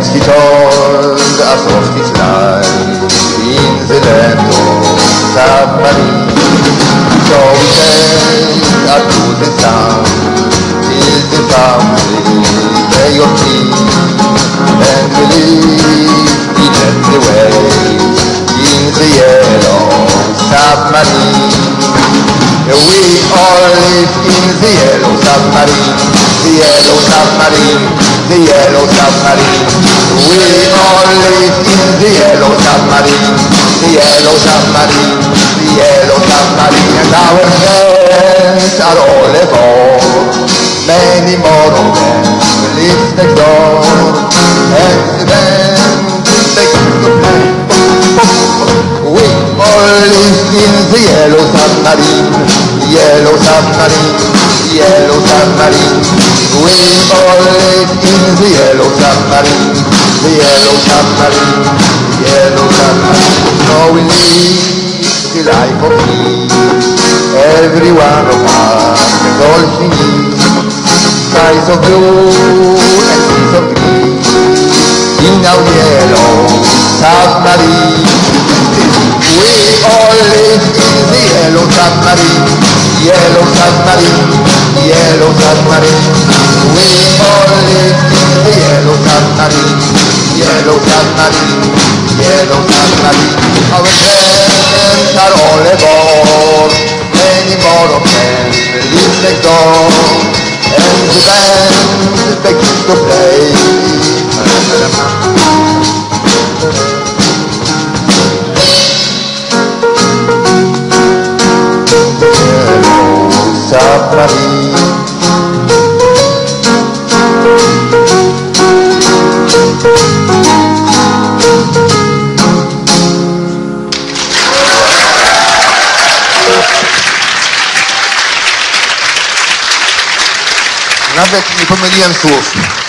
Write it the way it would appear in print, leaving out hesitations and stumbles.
she told us of his life in the land of submarine. So we sailed up to the sun till the family day of tea, and we lived in the waves in the yellow submarine. We all lived in the yellow submarine, the yellow submarine, the yellow submarine. We all lived in the yellow submarine, the yellow submarine, the yellow submarine. And our friends are all aboard, many more of them live next door, and then they come to play. We all lived in the yellow submarine, yellow submarine, yellow submarine. We all lived in the yellow submarine, the yellow submarine, yellow submarine. So we live the life of peace, every one of us has all he needs. Skies of blue and seas of green in our yellow submarine. We all live in the yellow submarine, yellow submarine, yellow submarine. We all live in the yellow submarine, yellow submarine, yellow submarine. Our friends are all aboard, many more of them live next door, and the band begins to play. Submarine. Nawet nie pomyliłem słów.